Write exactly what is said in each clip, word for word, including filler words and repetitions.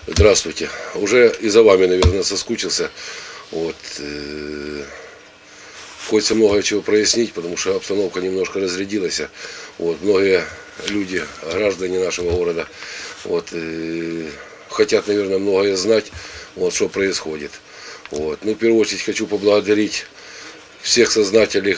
Здравствуйте. Уже и за вами, наверное, соскучился. Вот. Хочется много чего прояснить, потому что обстановка немножко разрядилась. Вот. Многие люди, граждане нашего города, вот, хотят, наверное, многое знать, вот, что происходит. Вот. Ну, в первую очередь хочу поблагодарить всех сознателей,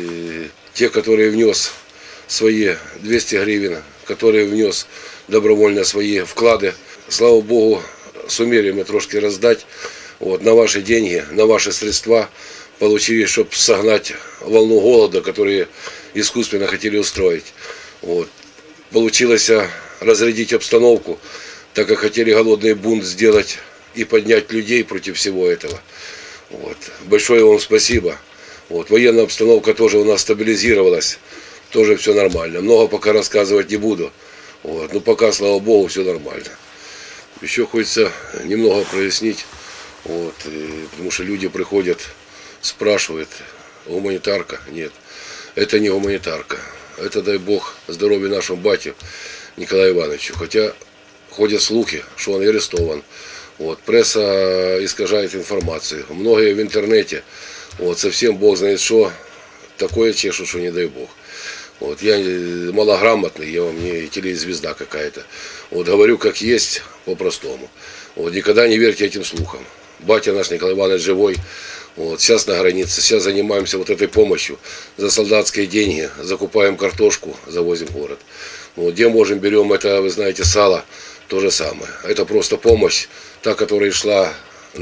тех, которые внес свои двести гривен, которые внес добровольно свои вклады. Слава Богу, сумели мы трошки раздать, вот, на ваши деньги, на ваши средства получили, чтобы согнать волну голода, которые искусственно хотели устроить. Вот. Получилось разрядить обстановку, так как хотели голодный бунт сделать и поднять людей против всего этого. Вот. Большое вам спасибо. Вот. Военная обстановка тоже у нас стабилизировалась, тоже все нормально. Много пока рассказывать не буду. Вот. Но пока, слава Богу, все нормально. Еще хочется немного прояснить, вот, потому что люди приходят, спрашивают, гуманитарка? Нет, это не гуманитарка. Это, дай Бог, здоровья нашему батю Николаю Ивановичу. Хотя ходят слухи, что он арестован. Вот, пресса искажает информацию. Многие в интернете, вот, совсем Бог знает что, такое чешут, что не дай Бог. Вот, я малограмотный, я вам не телезвезда какая-то. Вот, говорю как есть, по-простому. Вот, никогда не верьте этим слухам. Батя наш Николай Иванович живой. Вот, сейчас на границе, сейчас занимаемся вот этой помощью. За солдатские деньги закупаем картошку, завозим в город. Вот, где можем, берем это, вы знаете, сало, то же самое. Это просто помощь, та, которая шла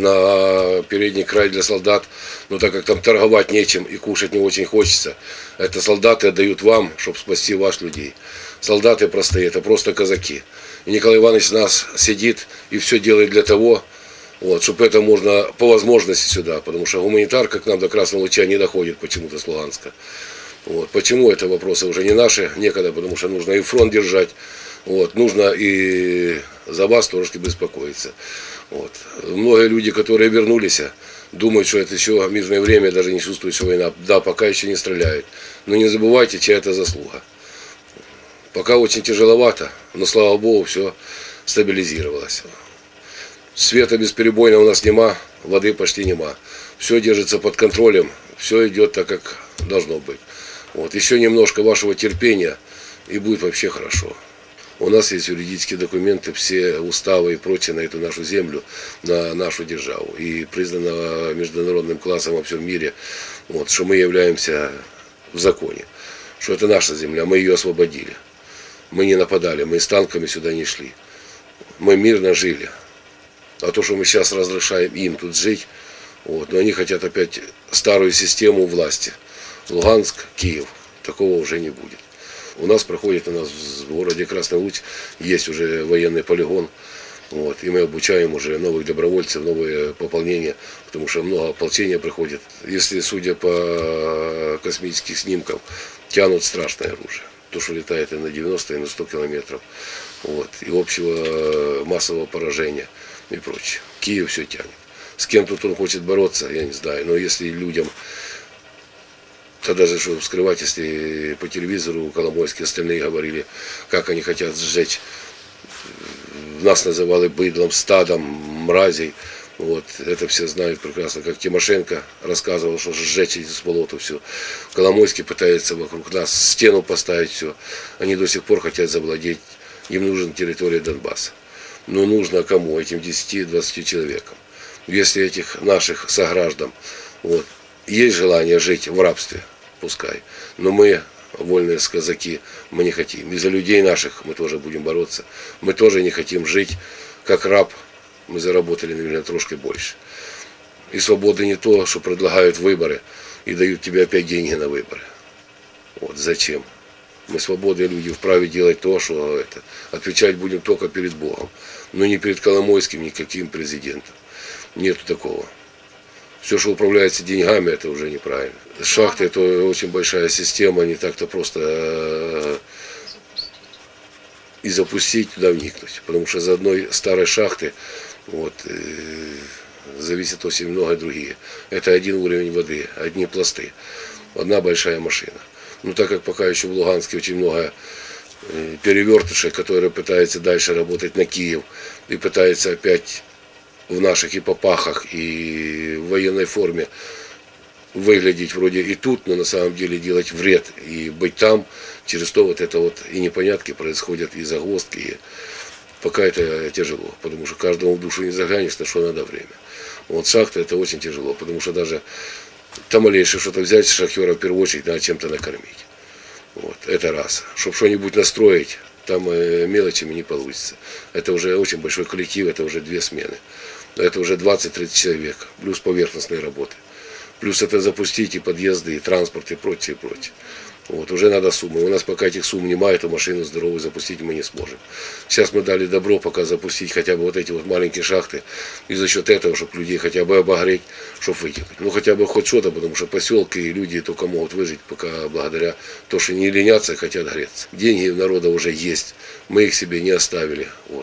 на передний край для солдат, но так как там торговать нечем и кушать не очень хочется, это солдаты отдают вам, чтобы спасти ваших людей. Солдаты простые, это просто казаки. И Николай Иванович нас сидит и все делает для того, вот, чтобы это можно по возможности сюда, потому что гуманитарка к нам до Красного Луча не доходит почему-то с Луганска. Вот. Почему это вопросы уже не наши, некогда, потому что нужно и фронт держать, вот, нужно и за вас тоже беспокоиться. Вот. Многие люди, которые вернулись, думают, что это еще мирное время, даже не чувствуют, что война. Да, пока еще не стреляют. Но не забывайте, чья это заслуга. Пока очень тяжеловато, но слава Богу, все стабилизировалось. Света бесперебойно у нас нема, воды почти нема. Все держится под контролем, все идет так, как должно быть. Вот. Еще немножко вашего терпения, и будет вообще хорошо. У нас есть юридические документы, все уставы и прочее на эту нашу землю, на нашу державу. И признано международным классом во всем мире, вот, что мы являемся в законе. Что это наша земля, мы ее освободили. Мы не нападали, мы с танками сюда не шли. Мы мирно жили. А то, что мы сейчас разрешаем им тут жить, вот, но они хотят опять старую систему власти. Луганск, Киев. Такого уже не будет. У нас проходит, у нас в городе Красный Луч есть уже военный полигон. Вот, и мы обучаем уже новых добровольцев, новые пополнения, потому что много ополчения приходит. Если, судя по космическим снимкам, тянут страшное оружие. То, что летает и на девяносто, и на сто километров. Вот, и общего массового поражения и прочее. Киев все тянет. С кем тут он хочет бороться, я не знаю. Но если людям... Тогда же, что скрывать, если по телевизору Коломойские остальные говорили, как они хотят сжечь. Нас называли быдлом, стадом, мразей. Вот. Это все знают прекрасно, как Тимошенко рассказывал, что сжечь эти сполоту все. Коломойский пытается вокруг нас стену поставить все. Они до сих пор хотят завладеть. Им нужна территория Донбасса. Но нужно кому? Этим десяти-двадцати человекам. Если этих наших сограждан, вот, есть желание жить в рабстве, пускай. Но мы, вольные казаки, мы не хотим. И за людей наших мы тоже будем бороться. Мы тоже не хотим жить как раб. Мы заработали, наверное, трошки больше. И свобода не то, что предлагают выборы и дают тебе опять деньги на выборы. Вот зачем? Мы свободные люди, вправе делать то, что это. Отвечать будем только перед Богом. Но не перед Коломойским, никаким президентом. Нету такого. Все, что управляется деньгами, это уже неправильно. Шахты – это очень большая система, не так-то просто и запустить, туда вникнуть. Потому что за одной старой шахты вот, зависит очень много другие. Это один уровень воды, одни пласты, одна большая машина. Но так как пока еще в Луганске очень много перевертышей, которые пытаются дальше работать на Киев и пытаются опять в наших и попахах, и в военной форме выглядеть вроде и тут, но на самом деле делать вред и быть там. Через то вот это вот и непонятки происходят, и загвоздки. И пока это тяжело, потому что каждому в душу не заглянешь, на что надо время. Вот шахта это очень тяжело, потому что даже там малейшее что-то взять с шахтера в первую очередь надо чем-то накормить. Вот, это раз. Чтобы что-нибудь настроить, там э, мелочами не получится. Это уже очень большой коллектив, это уже две смены. Это уже двадцать-тридцать человек, плюс поверхностные работы. Плюс это запустить и подъезды, и транспорт, и прочее, и прочее. Вот, уже надо суммы. У нас пока этих сумм нема, эту машину здоровую запустить мы не сможем. Сейчас мы дали добро пока запустить хотя бы вот эти вот маленькие шахты. И за счет этого, чтобы людей хотя бы обогреть, чтобы выкинуть. Ну хотя бы хоть что-то, потому что поселки и люди только могут выжить пока благодаря тому, что не ленятся и хотят греться. Деньги у народа уже есть. Мы их себе не оставили. Вот.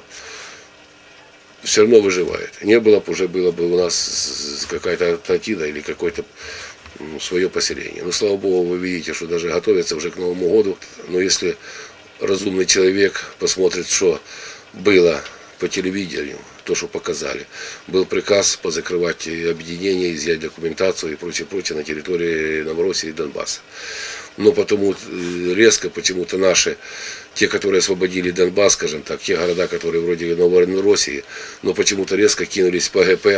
Все равно выживает. Не было бы, уже было бы у нас какая-то Атлантида или какое-то свое поселение. Но слава богу, вы видите, что даже готовятся уже к Новому году. Но если разумный человек посмотрит, что было по телевидению, то, что показали, был приказ позакрывать объединения, изъять документацию и прочее, прочее на территории Новороссии и Донбасса. Но потому резко почему-то наши, те, которые освободили Донбасс, скажем так, те города, которые вроде Новороссии, но почему-то резко кинулись по ГП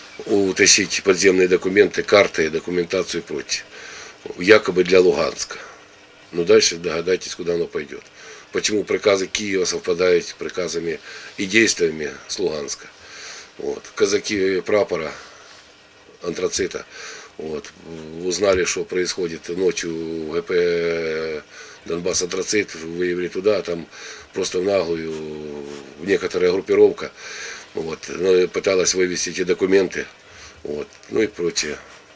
утащить подземные документы, карты, документацию и прочее. Якобы для Луганска. Но дальше догадайтесь, куда оно пойдет. Почему приказы Киева совпадают с приказами и действиями с Луганска. Вот. Казаки прапора антрацита вот, узнали, что происходит ночью в ГП Донбасс антрацит, выявили туда, там просто в наглую некоторая группировка вот, пыталась вывести эти документы, вот, ну и прочее.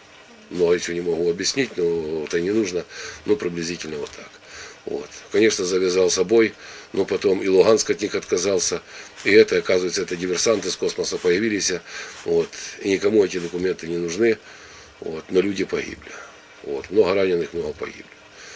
Много чего не могу объяснить, но это не нужно, ну приблизительно вот так. Вот. Конечно, завязал собой, но потом и Луганск от них отказался. И это, оказывается, это диверсанты с космоса появились. Вот. И никому эти документы не нужны. Вот. Но люди погибли. Вот. Много раненых, много погибли.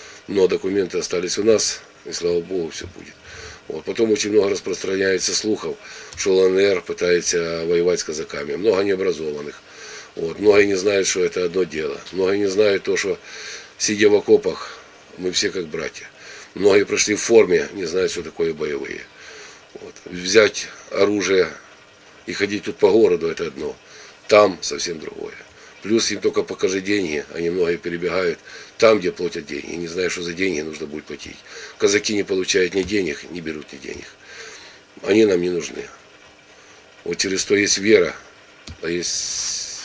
Но документы остались у нас, и слава богу, все будет. Вот. Потом очень много распространяется слухов, что ЛНР пытается воевать с казаками. Много необразованных. Вот. Многие не знают, что это одно дело. Многие не знают то, что сидя в окопах, мы все как братья. Многие прошли в форме, не знают, что такое боевые. Вот. Взять оружие и ходить тут по городу, это одно. Там совсем другое. Плюс им только покажи деньги, они многие перебегают там, где платят деньги. Не знаю, что за деньги нужно будет платить. Казаки не получают ни денег, не берут ни денег. Они нам не нужны. Вот через то есть вера, а есть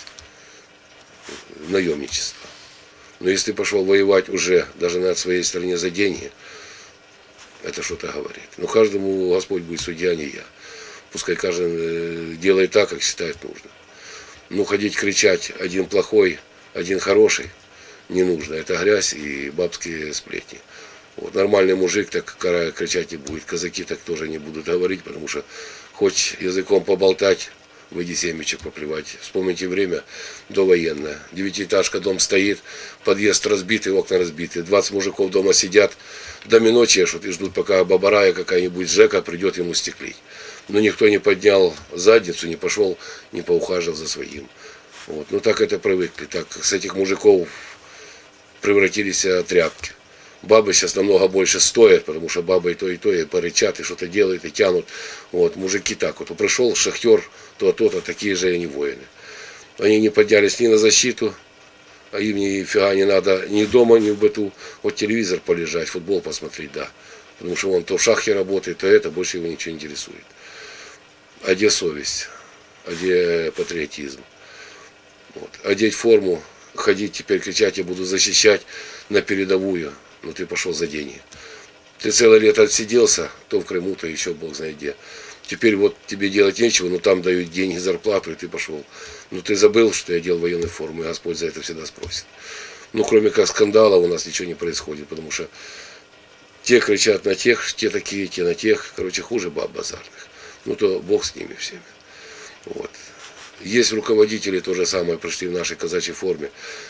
наемничество. Но если пошел воевать уже даже на своей стороне за деньги, это что-то говорит. Но каждому Господь будет судья, а не я. Пускай каждый делает так, как считает нужно. Ну, ходить кричать, один плохой, один хороший, не нужно. Это грязь и бабские сплетни. Вот, нормальный мужик так кричать не будет. Казаки так тоже не будут говорить, потому что хоть языком поболтать, выйди семечек поплевать. Вспомните время довоенное. Девятиэтажка, дом стоит, подъезд разбитый, окна разбиты. двадцать мужиков дома сидят, домино чешут и ждут, пока бабарая какая-нибудь Жека придет ему стеклить. Но никто не поднял задницу, не пошел, не поухаживал за своим. Вот. Ну так это привыкли. Так с этих мужиков превратились в тряпки. Бабы сейчас намного больше стоят, потому что бабы и то, и то, и порычат, и что-то делают, и тянут. Вот, мужики так вот. Пришел шахтер, то, то, то, такие же они воины. Они не поднялись ни на защиту, а им нифига не надо ни дома, ни в быту. Вот телевизор полежать, футбол посмотреть, да. Потому что он то в шахте работает, то это, больше его ничего не интересует. А где совесть? А где патриотизм? Вот. Одеть форму, ходить теперь кричать, я буду защищать на передовую. Ну ты пошел за деньги. Ты целое лето отсиделся, то в Крыму, то еще бог знает где. Теперь вот тебе делать нечего, но там дают деньги, зарплату, и ты пошел. Ну ты забыл, что я делал военную форму, и Господь за это всегда спросит. Ну кроме как скандала у нас ничего не происходит, потому что те кричат на тех, те такие, те на тех. Короче, хуже баб базарных. Ну то Бог с ними всеми. Вот. Есть руководители, то же самое, пришли в нашей казачьей форме,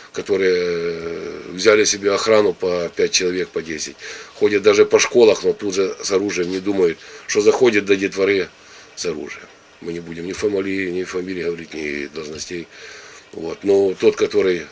которые взяли себе охрану по пять человек, по десять. Ходят даже по школах, но тут же с оружием, не думают, что заходит до детворы с оружием. Мы не будем ни фамилии, ни фамилии говорить, ни должностей. Вот. Но тот, который,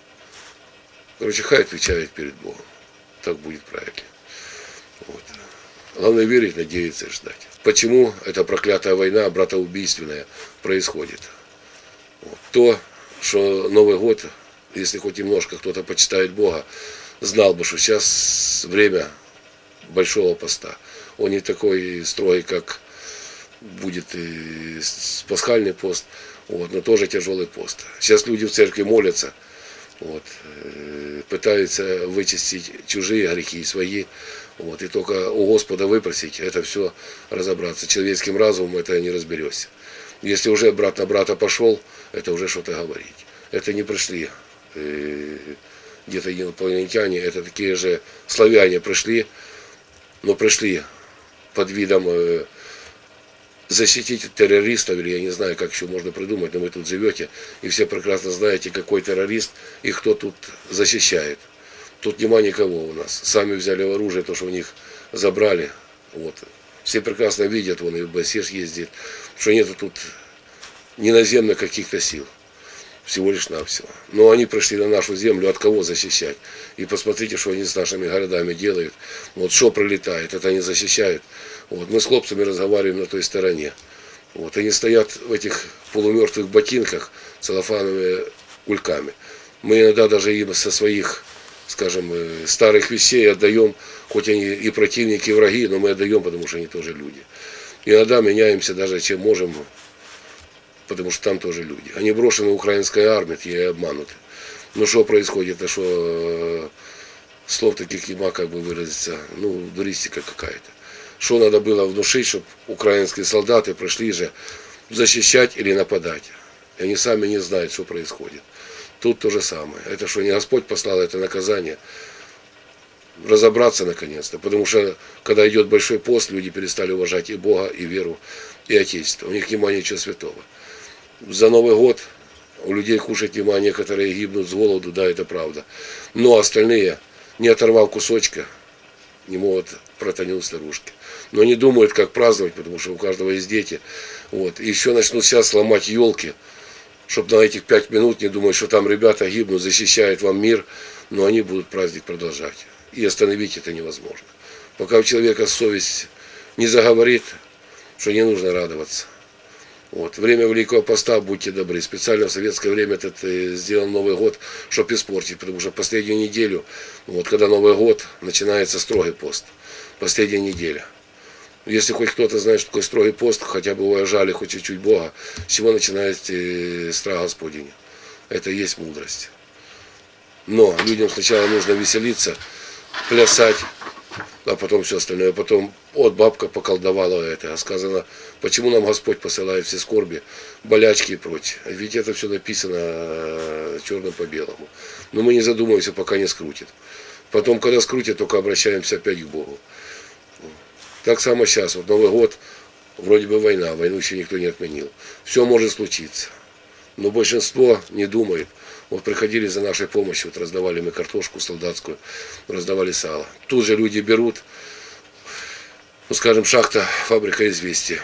короче, хай отвечает перед Богом. Так будет правильно. Вот. Главное верить, надеяться и ждать. Почему эта проклятая война, братоубийственная, происходит? Вот. То, что Новый год, если хоть немножко кто-то почитает Бога, знал бы, что сейчас время большого поста. Он не такой строгий, как будет и пасхальный пост, вот, но тоже тяжелый пост. Сейчас люди в церкви молятся, вот, пытаются вычистить чужие грехи и свои, вот, и только у Господа выпросить, это все разобраться. Человеческим разумом это не разберешься. Если уже брат на брата пошел, это уже что-то говорить. Это не пришли э, где-то инопланетяне, это такие же славяне пришли, но пришли под видом э, защитить террористов, или я не знаю, как еще можно придумать, но вы тут живете, и все прекрасно знаете, какой террорист и кто тут защищает. Тут нема никого у нас. Сами взяли оружие, то, что у них забрали. Вот. Все прекрасно видят, вон и в Басеш ездит, что нету тут ни наземных каких-то сил. Всего лишь навсего. Но они пришли на нашу землю, от кого защищать? И посмотрите, что они с нашими городами делают. Вот что прилетает, это они защищают. Вот. Мы с хлопцами разговариваем на той стороне. Вот. Они стоят в этих полумертвых ботинках целлофановыми кульками. Мы иногда даже им со своих, скажем, старых вещей отдаем, хоть они и противники, и враги, но мы отдаем, потому что они тоже люди. Иногда меняемся даже, чем можем, потому что там тоже люди. Они брошены украинской армией и обмануты. Ну что происходит, а что слов таких нема, как бы выразиться, ну, дуристика какая-то. Что надо было внушить, чтобы украинские солдаты пришли же защищать или нападать. И они сами не знают, что происходит. Тут то же самое. Это что, не Господь послал это наказание? Разобраться наконец-то. Потому что, когда идет большой пост, люди перестали уважать и Бога, и веру, и Отечество. У них нема ничего святого. За Новый год у людей кушать нема, некоторые гибнут с голоду, да, это правда. Но остальные, не оторвал кусочка, не могут протонуть старушки. Но не думают, как праздновать, потому что у каждого есть дети. Вот. И еще начнут сейчас ломать елки, чтобы на этих пять минут не думать, что там ребята гибнут, защищают вам мир, но они будут праздник продолжать. И остановить это невозможно. Пока у человека совесть не заговорит, что не нужно радоваться. Вот. Время Великого Поста, будьте добры. Специально в советское время этот сделал Новый год, чтобы испортить, потому что последнюю неделю, вот, когда Новый год, начинается строгий пост. Последняя неделя. Если хоть кто-то знает, что такое строгий пост, хотя бы уважали хоть чуть-чуть Бога, с чего начинается страх Господень. Это и есть мудрость. Но людям сначала нужно веселиться, плясать, а потом все остальное. Потом, вот бабка поколдовала это. А сказано, почему нам Господь посылает все скорби, болячки и прочее. Ведь это все написано черным по белому. Но мы не задумываемся, пока не скрутит. Потом, когда скрутит, только обращаемся опять к Богу. Так само сейчас, вот Новый год, вроде бы война, войну еще никто не отменил. Все может случиться. Но большинство не думает. Вот приходили за нашей помощью, вот раздавали мы картошку солдатскую, раздавали сало. Тут же люди берут, ну скажем, шахта, фабрика «Известия».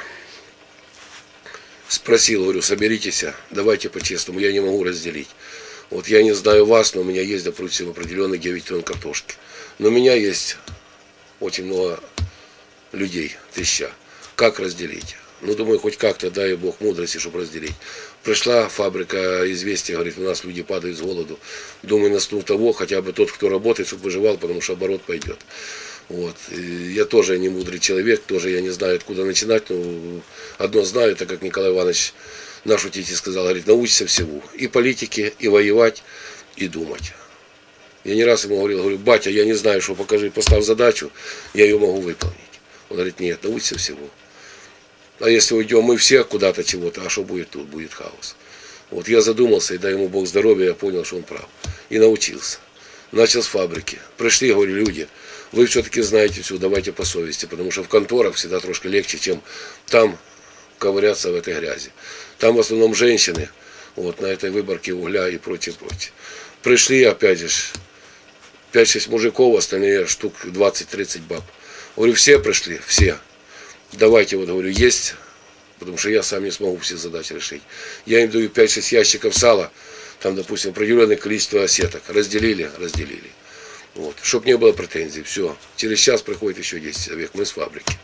Спросил, говорю, соберитесь, давайте по-честному, я не могу разделить. Вот я не знаю вас, но у меня есть, допустим, определенные девять тонн картошки. Но у меня есть очень много людей, тысяча. Как разделить? Ну, думаю, хоть как-то, дай Бог мудрости, чтобы разделить. Пришла фабрика «Известия», говорит, у нас люди падают с голоду. Думаю, настул того, хотя бы тот, кто работает, чтобы выживал, потому что оборот пойдет. Вот. И я тоже не мудрый человек, тоже я не знаю, откуда начинать, но одно знаю, так как Николай Иванович, наш учитель, сказал, говорит, научься всему. И политике, и воевать, и думать. Я не раз ему говорил, говорю, батя, я не знаю, что покажи, поставь задачу, я ее могу выполнить. Он говорит, нет, научься всего. А если уйдем мы все куда-то чего-то, а что будет тут? Будет хаос. Вот я задумался, и дай ему Бог здоровья, я понял, что он прав. И научился. Начал с фабрики. Пришли, говорю, люди, вы все-таки знаете все, давайте по совести, потому что в конторах всегда трошки легче, чем там, ковыряться в этой грязи. Там в основном женщины, вот, на этой выборке угля и прочее, прочее. Пришли, опять же, пять-шесть мужиков, остальные штук двадцать-тридцать баб. Говорю, все пришли, все. Давайте, вот, говорю, есть, потому что я сам не смогу все задачи решить. Я им даю пять-шесть ящиков сала, там, допустим, определенное количество осеток. Разделили, разделили. Вот. Чтобы не было претензий. Все. Через час приходит еще десять человек. Мы с фабрики.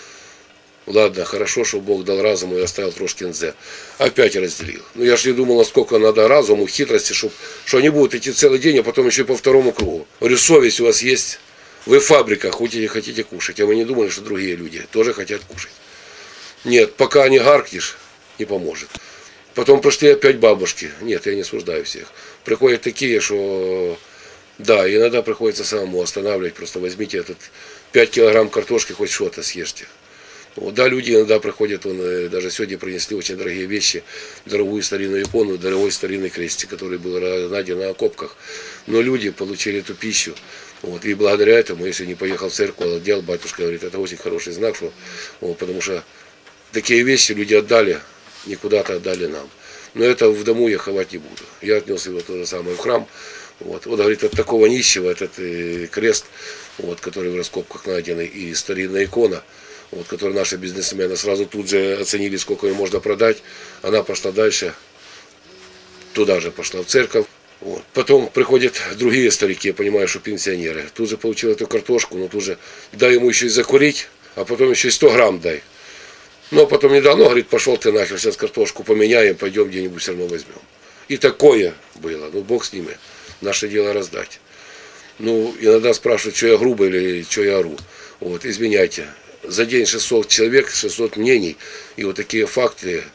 Ладно, хорошо, что Бог дал разуму и оставил трошки нзе. Опять разделил. Ну я ж не думал, насколько надо разуму, хитрости, чтобы, что они будут идти целый день, а потом еще и по второму кругу. Говорю, совесть у вас есть? Вы в фабриках, хотите, хотите кушать. А вы не думали, что другие люди тоже хотят кушать? Нет, пока не гаркнешь, не поможет. Потом пришли опять бабушки. Нет, я не осуждаю всех. Приходят такие, что... Да, иногда приходится самому останавливать. Просто возьмите этот пять килограмм картошки, хоть что-то съешьте. Вот, да, люди иногда приходят, он, даже сегодня принесли очень дорогие вещи, дорогую старинную икону, дорогой старинный крестик, который был найден на окопках. Но люди получили эту пищу. Вот, и благодаря этому, если не поехал в церковь, делал, батюшка говорит, это очень хороший знак, что, вот, потому что такие вещи люди отдали, не куда-то отдали нам. Но это в дому я ховать не буду. Я отнес его то же самое в храм. Вот, вот говорит, от такого нищего этот э, крест, вот, который в раскопках найденный, и старинная икона, вот, которую наши бизнесмены сразу тут же оценили, сколько ее можно продать. Она пошла дальше, туда же пошла в церковь. Вот. Потом приходят другие старики, я понимаю, что пенсионеры. Тут же получил эту картошку, но тут же дай ему еще и закурить, а потом еще и сто грамм дай. Но потом не дано, говорит, пошел ты нахер, сейчас картошку поменяем, пойдем где-нибудь все равно возьмем. И такое было, ну Бог с ними. Наше дело раздать. Ну, иногда спрашивают, что я грубо или что я ору. Вот, извиняйте. За день шестьсот человек, шестьсот мнений. И вот такие факты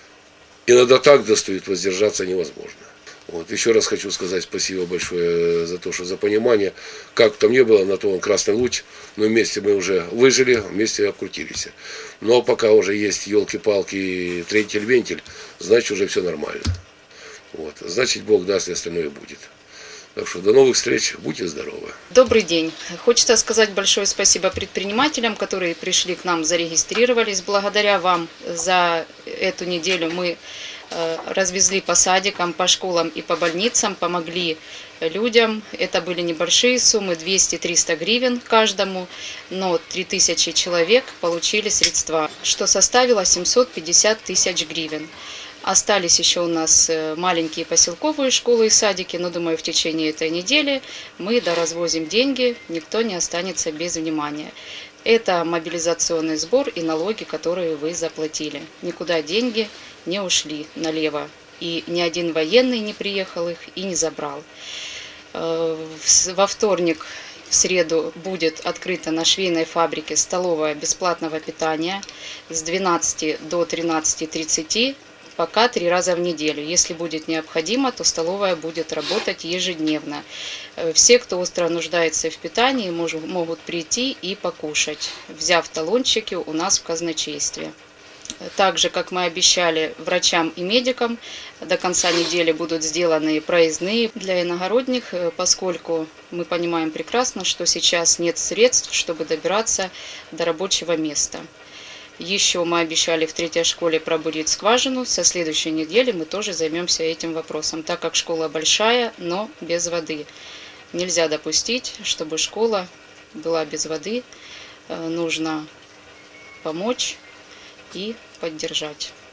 иногда так достают, воздержаться невозможно. Вот, еще раз хочу сказать спасибо большое за то, что за понимание. Как там не было, на то он красный луч. Но вместе мы уже выжили, вместе обкрутились. Но пока уже есть елки-палки, трентель-вентель, значит уже все нормально. Вот, значит Бог даст, и остальное будет. Так что до новых встреч, будьте здоровы. Добрый день. Хочется сказать большое спасибо предпринимателям, которые пришли к нам, зарегистрировались. Благодаря вам за эту неделю мы развезли по садикам, по школам и по больницам, помогли людям. Это были небольшие суммы, двести-триста гривен каждому, но три тысячи человек получили средства, что составило семьсот пятьдесят тысяч гривен. Остались еще у нас маленькие поселковые школы и садики, но, думаю, в течение этой недели мы доразвозим деньги, никто не останется без внимания. Это мобилизационный сбор и налоги, которые вы заплатили. Никуда деньги не ушли налево, и ни один военный не приехал их и не забрал. Во вторник, в среду будет открыта на швейной фабрике столовая бесплатного питания с двенадцати до тринадцати тридцати. Пока три раза в неделю. Если будет необходимо, то столовая будет работать ежедневно. Все, кто остро нуждается в питании, могут прийти и покушать, взяв талончики у нас в казначействе. Также, как мы обещали врачам и медикам, до конца недели будут сделаны проездные для иногородних, поскольку мы понимаем прекрасно, что сейчас нет средств, чтобы добираться до рабочего места. Еще мы обещали в третьей школе пробурить скважину. Со следующей недели мы тоже займемся этим вопросом, так как школа большая, но без воды. Нельзя допустить, чтобы школа была без воды. Нужно помочь и поддержать.